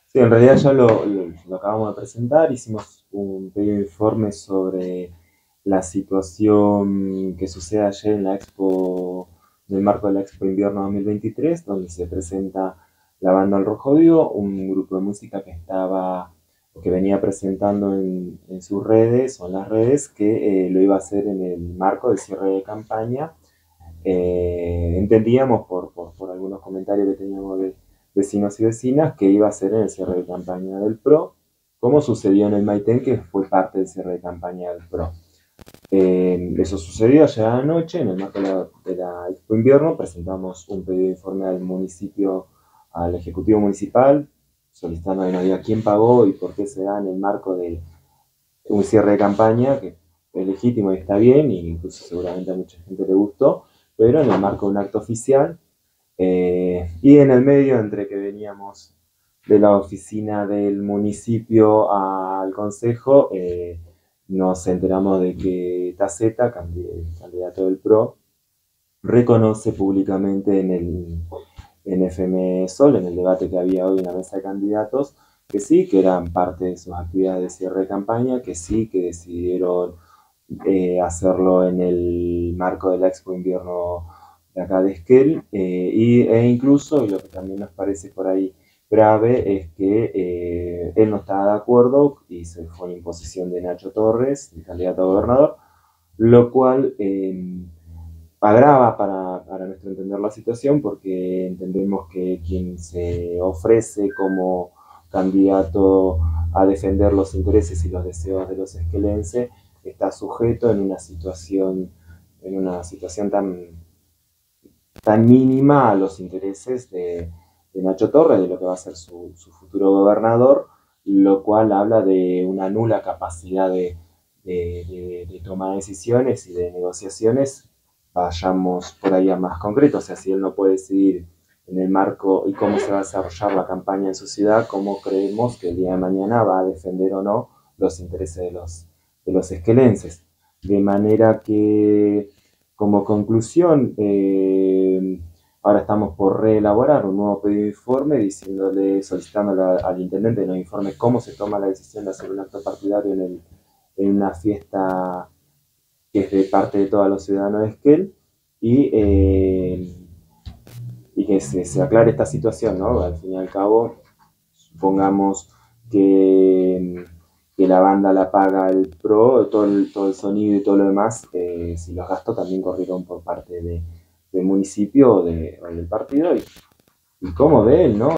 Sí, en realidad ya lo acabamos de presentar, hicimos un pequeño informe sobre la situación que sucede ayer en la Expo, en el marco de la Expo Invierno 2023, donde se presenta la banda El Rojo Vivo, un grupo de música que estaba, o que venía presentando en sus redes o en las redes, que lo iba a hacer en el marco del cierre de campaña. Entendíamos por algunos comentarios que teníamos de vecinos y vecinas que iba a ser en el cierre de campaña del PRO, como sucedió en el Maitén, que fue parte del cierre de campaña del PRO. Eso sucedió ayer anoche, en el marco de la Expo Invierno, presentamos un pedido de informe al municipio, al Ejecutivo Municipal, solicitando que nos diga quién pagó y por qué se da en el marco de un cierre de campaña, que es legítimo y está bien, e incluso seguramente a mucha gente le gustó, pero en el marco de un acto oficial. Y en el medio, entre que veníamos de la oficina del municipio al consejo, nos enteramos de que Taceta, candidato del PRO, reconoce públicamente en FM Sol, en el debate que había hoy en la mesa de candidatos, que sí, que eran parte de sus actividades de cierre de campaña, que sí, que decidieron hacerlo en el marco de la Expo Invierno de acá de Esquel, e incluso, y lo que también nos parece por ahí grave, es que él no estaba de acuerdo y se fue en imposición de Nacho Torres, el candidato a gobernador, lo cual agrava para nuestro entender la situación, porque entendemos que quien se ofrece como candidato a defender los intereses y los deseos de los esquelenses está sujeto en una situación tan mínima a los intereses de Nacho Torres, de lo que va a ser su futuro gobernador, lo cual habla de una nula capacidad de toma de decisiones y de negociaciones. Vayamos por ahí a más concreto, o sea, si él no puede decidir en el marco y cómo se va a desarrollar la campaña en su ciudad, cómo creemos que el día de mañana va a defender o no los intereses de los esquelenses. De manera que, como conclusión, ahora estamos por reelaborar un nuevo pedido de informe solicitándole al intendente que nos informe cómo se toma la decisión de hacer un acto partidario en una fiesta que es de parte de todos los ciudadanos de Esquel, y, eh, y que se aclare esta situación, ¿no? Al fin y al cabo, supongamos que la banda la paga el PRO, todo el sonido y todo lo demás, si los gastos también corrieron por parte del municipio o del partido, y cómo ve él, ¿no?